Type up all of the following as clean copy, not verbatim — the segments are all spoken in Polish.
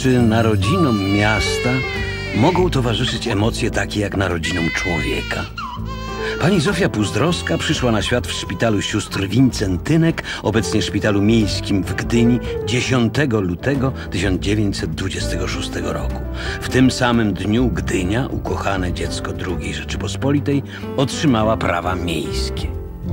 Czy narodzinom miasta mogą towarzyszyć emocje takie jak narodzinom człowieka? Pani Zofia Puzdrowska przyszła na świat w szpitalu sióstr Wincentynek, obecnie szpitalu miejskim w Gdyni, 10 lutego 1926 roku. W tym samym dniu Gdynia, ukochane dziecko II Rzeczypospolitej, otrzymała prawa miejskie.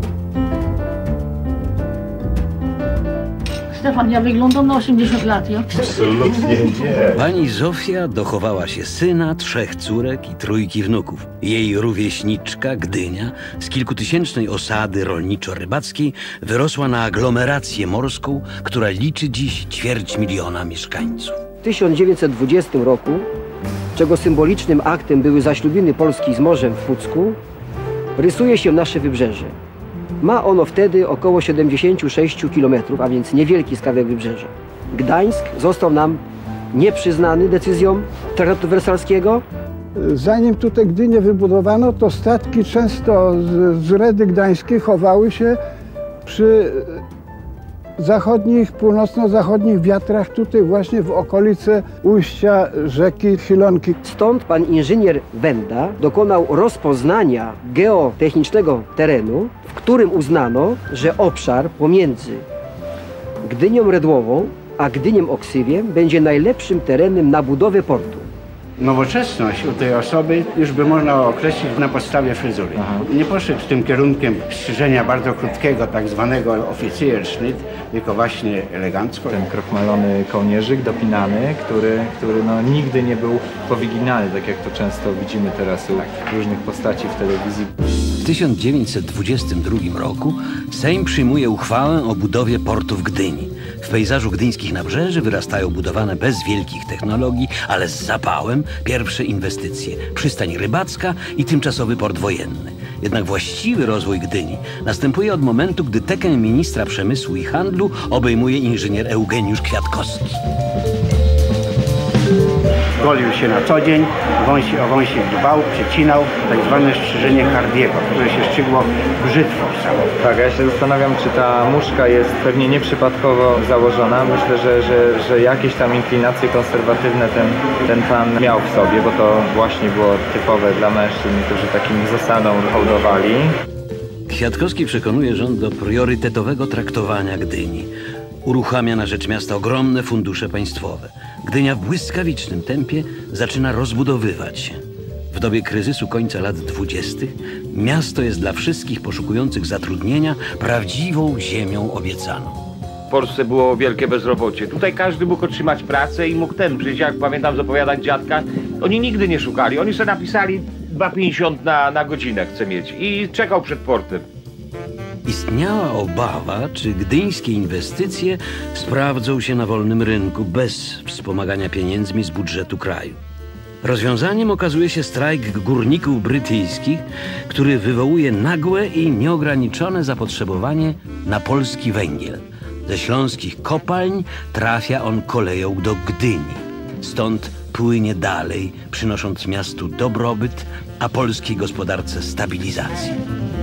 Stefan, ja wyglądam na 80 lat, ja? Absolutnie nie. Pani Zofia dochowała się syna, 3 córek i 3 wnuków. Jej rówieśniczka, Gdynia, z kilkutysięcznej osady rolniczo-rybackiej wyrosła na aglomerację morską, która liczy dziś 250 000 mieszkańców. W 1920 roku, czego symbolicznym aktem były zaślubiny Polski z morzem w Pucku, rysuje się nasze wybrzeże. Ma ono wtedy około 76 km, a więc niewielki skrawek wybrzeża. Gdańsk został nam nieprzyznany decyzją Traktatu Wersalskiego. Zanim tutaj Gdynię wybudowano, to statki często z Redy Gdańskiej chowały się przy zachodnich, północno-zachodnich wiatrach, tutaj właśnie w okolicy ujścia rzeki Chilonki. Stąd pan inżynier Wenda dokonał rozpoznania geotechnicznego terenu, w którym uznano, że obszar pomiędzy Gdynią Redłową a Gdyniem Oksywiem będzie najlepszym terenem na budowę portu. Nowoczesność u tej osoby już by można określić na podstawie fryzury. Nie poszedł tym kierunkiem strzyżenia bardzo krótkiego, tak zwanego oficjerschnitt, tylko właśnie elegancko. Ten krochmalony kołnierzyk dopinany, który no, nigdy nie był powyginany, tak jak to często widzimy teraz u różnych postaci w telewizji. W 1922 roku Sejm przyjmuje uchwałę o budowie portu w Gdyni. W pejzażu gdyńskich nabrzeży wyrastają budowane bez wielkich technologii, ale z zapałem pierwsze inwestycje. Przystań rybacka i tymczasowy port wojenny. Jednak właściwy rozwój Gdyni następuje od momentu, gdy tekę ministra przemysłu i handlu obejmuje inżynier Eugeniusz Kwiatkowski. Golił się na co dzień, o wąsik dbał, przecinał, tak zwane strzyżenie Hardiego, które się szczygło brzytwą samą. Tak, ja się zastanawiam, czy ta muszka jest pewnie nieprzypadkowo założona. Myślę, że jakieś tam inklinacje konserwatywne ten pan miał w sobie, bo to właśnie było typowe dla mężczyzn, którzy takim zasadą hołdowali. Kwiatkowski przekonuje rząd do priorytetowego traktowania Gdyni. Uruchamia na rzecz miasta ogromne fundusze państwowe. Gdynia w błyskawicznym tempie zaczyna rozbudowywać się. W dobie kryzysu końca lat 20. miasto jest dla wszystkich poszukujących zatrudnienia prawdziwą ziemią obiecaną. W Polsce było wielkie bezrobocie. Tutaj każdy mógł otrzymać pracę i mógł przecież jak pamiętam z opowiadań dziadka, oni nigdy nie szukali. Oni sobie napisali 2,50 na godzinę chce mieć i czekał przed portem. Istniała obawa, czy gdyńskie inwestycje sprawdzą się na wolnym rynku bez wspomagania pieniędzmi z budżetu kraju. Rozwiązaniem okazuje się strajk górników brytyjskich, który wywołuje nagłe i nieograniczone zapotrzebowanie na polski węgiel. Ze śląskich kopalń trafia on koleją do Gdyni. Stąd płynie dalej, przynosząc miastu dobrobyt, a polskiej gospodarce stabilizację.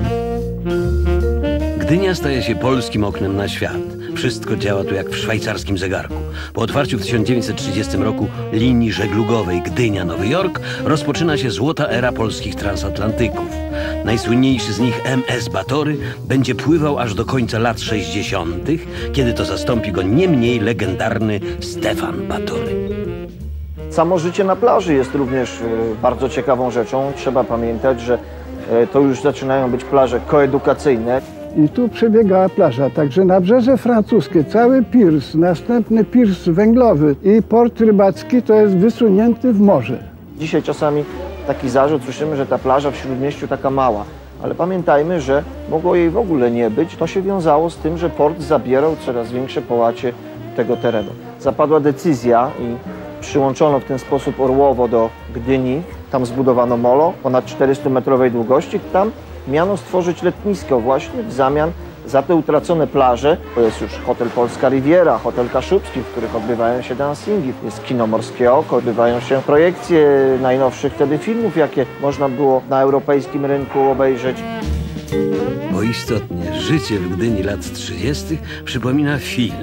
Gdynia staje się polskim oknem na świat. Wszystko działa tu jak w szwajcarskim zegarku. Po otwarciu w 1930 roku linii żeglugowej Gdynia-Nowy Jork rozpoczyna się złota era polskich transatlantyków. Najsłynniejszy z nich MS Batory będzie pływał aż do końca lat 60., kiedy to zastąpi go nie mniej legendarny Stefan Batory. Samo życie na plaży jest również bardzo ciekawą rzeczą. Trzeba pamiętać, że to już zaczynają być plaże koedukacyjne. I tu przebiegała plaża, także nabrzeże francuskie, cały pirs, następny pirs węglowy i port rybacki to jest wysunięty w morze. Dzisiaj czasami taki zarzut słyszymy, że ta plaża w Śródmieściu taka mała, ale pamiętajmy, że mogło jej w ogóle nie być. To się wiązało z tym, że port zabierał coraz większe połacie tego terenu. Zapadła decyzja i przyłączono w ten sposób Orłowo do Gdyni. Tam zbudowano molo ponad 400-metrowej długości. Tam miano stworzyć letnisko właśnie w zamian za te utracone plaże. To jest już hotel Polska Riviera, hotel Kaszubski, w których odbywają się dancingi. Jest kino Morskie Oko, odbywają się projekcje najnowszych wtedy filmów, jakie można było na europejskim rynku obejrzeć. Bo istotnie życie w Gdyni lat 30. przypomina film.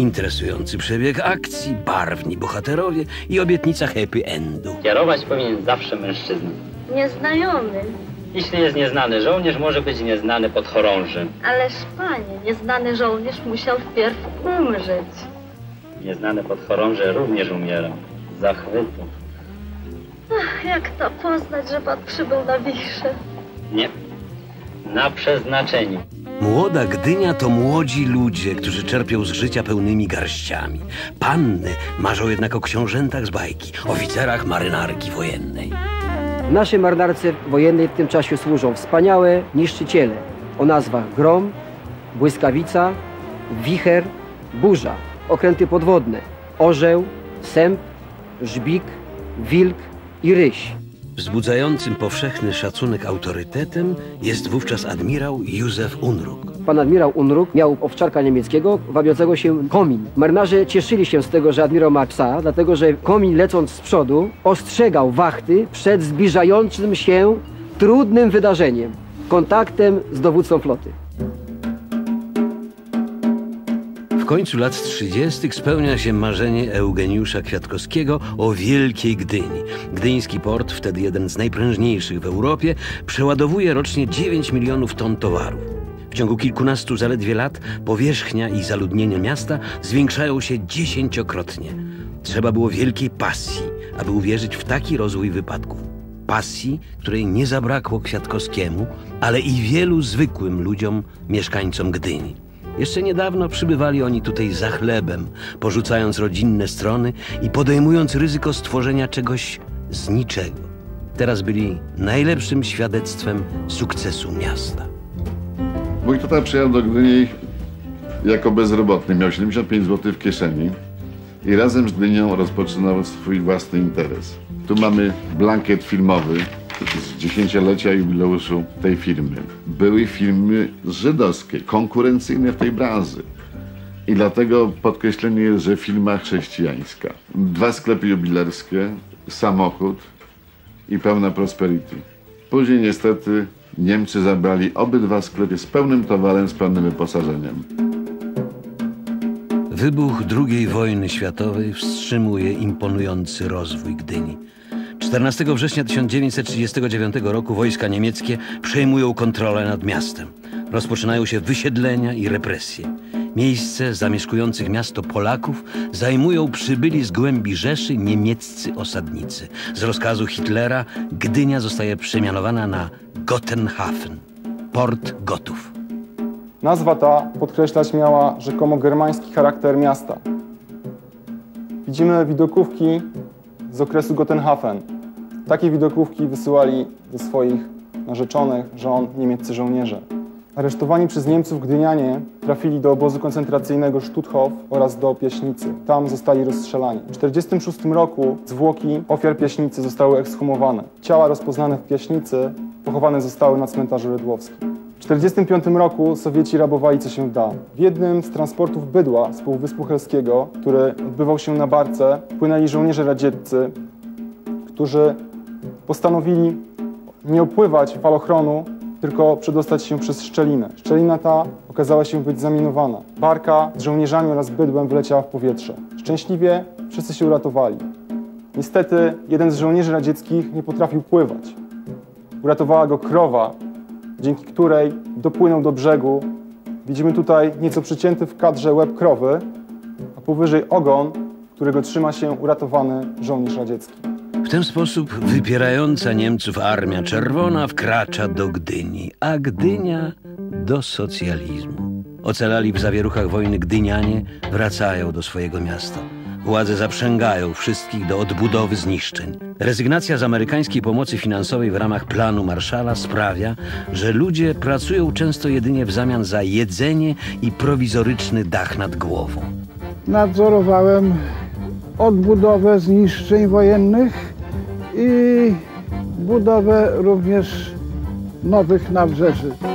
Interesujący przebieg akcji, barwni bohaterowie i obietnica happy endu. Kierować powinien zawsze mężczyzna. Nieznajomy. Jeśli jest nieznany żołnierz, może być nieznany podchorąży. Ależ panie, nieznany żołnierz musiał wpierw umrzeć. Nieznany podchorąży również umiera. Z zachwytu. Ach, jak to poznać, że pan przybył na wichrzę? Nie. Na przeznaczeniu. Młoda Gdynia to młodzi ludzie, którzy czerpią z życia pełnymi garściami. Panny marzą jednak o książętach z bajki, oficerach marynarki wojennej. W naszej marynarce wojennej w tym czasie służą wspaniałe niszczyciele o nazwach Grom, Błyskawica, Wicher, Burza, okręty podwodne, Orzeł, Sęp, Żbik, Wilk i Ryś. Wzbudzającym powszechny szacunek autorytetem jest wówczas admirał Józef Unruck. Pan admirał Unruck miał owczarka niemieckiego wabiącego się Komin. Marynarze cieszyli się z tego, że admirał ma psa, dlatego że Komin, lecąc z przodu, ostrzegał wachty przed zbliżającym się trudnym wydarzeniem, kontaktem z dowódcą floty. W końcu lat 30. spełnia się marzenie Eugeniusza Kwiatkowskiego o Wielkiej Gdyni. Gdyński port, wtedy jeden z najprężniejszych w Europie, przeładowuje rocznie 9 milionów ton towarów. W ciągu kilkunastu zaledwie lat powierzchnia i zaludnienie miasta zwiększają się 10-krotnie. Trzeba było wielkiej pasji, aby uwierzyć w taki rozwój wypadków. Pasji, której nie zabrakło Kwiatkowskiemu, ale i wielu zwykłym ludziom, mieszkańcom Gdyni. Jeszcze niedawno przybywali oni tutaj za chlebem, porzucając rodzinne strony i podejmując ryzyko stworzenia czegoś z niczego. Teraz byli najlepszym świadectwem sukcesu miasta. Mój tata przyjechał do Gdyni jako bezrobotny, miał 75 zł w kieszeni i razem z Gdynią rozpoczynał swój własny interes. Tu mamy blankiet filmowy z 10-lecia jubileuszu tej firmy. Były firmy żydowskie, konkurencyjne w tej branży. I dlatego podkreślenie jest, że firma chrześcijańska. 2 sklepy jubilerskie, samochód i pełna prosperity. Później niestety Niemcy zabrali obydwa sklepy z pełnym towarem, z pełnym wyposażeniem. Wybuch II wojny światowej wstrzymuje imponujący rozwój Gdyni. 14 września 1939 roku wojska niemieckie przejmują kontrolę nad miastem. Rozpoczynają się wysiedlenia i represje. Miejsce zamieszkujących miasto Polaków zajmują przybyli z głębi Rzeszy niemieccy osadnicy. Z rozkazu Hitlera Gdynia zostaje przemianowana na Gotenhafen, port Gotów. Nazwa ta podkreślać miała rzekomo germański charakter miasta. Widzimy widokówki z okresu Gotenhafen. Takie widokówki wysyłali do swoich narzeczonych, żon, niemieccy żołnierze. Aresztowani przez Niemców gdynianie trafili do obozu koncentracyjnego Stutthof oraz do Piaśnicy. Tam zostali rozstrzelani. W 1946 roku zwłoki ofiar Piaśnicy zostały ekshumowane. Ciała rozpoznane w Piaśnicy pochowane zostały na cmentarzu Redłowskim. W 1945 roku Sowieci rabowali co się da. W jednym z transportów bydła z Półwyspu Helskiego, który odbywał się na barce, płynęli żołnierze radzieccy, którzy postanowili nie opływać falochronu, tylko przedostać się przez szczelinę. Szczelina ta okazała się być zaminowana. Barka z żołnierzami oraz bydłem wyleciała w powietrze. Szczęśliwie wszyscy się uratowali. Niestety jeden z żołnierzy radzieckich nie potrafił pływać. Uratowała go krowa, dzięki której dopłynął do brzegu. Widzimy tutaj nieco przycięty w kadrze łeb krowy, a powyżej ogon, którego trzyma się uratowany żołnierz radziecki. W ten sposób wypierająca Niemców Armia Czerwona wkracza do Gdyni, a Gdynia do socjalizmu. Ocalali w zawieruchach wojny gdynianie wracają do swojego miasta. Władze zaprzęgają wszystkich do odbudowy zniszczeń. Rezygnacja z amerykańskiej pomocy finansowej w ramach planu Marshalla sprawia, że ludzie pracują często jedynie w zamian za jedzenie i prowizoryczny dach nad głową. Nadzorowałem odbudowę zniszczeń wojennych i budowę również nowych nabrzeży.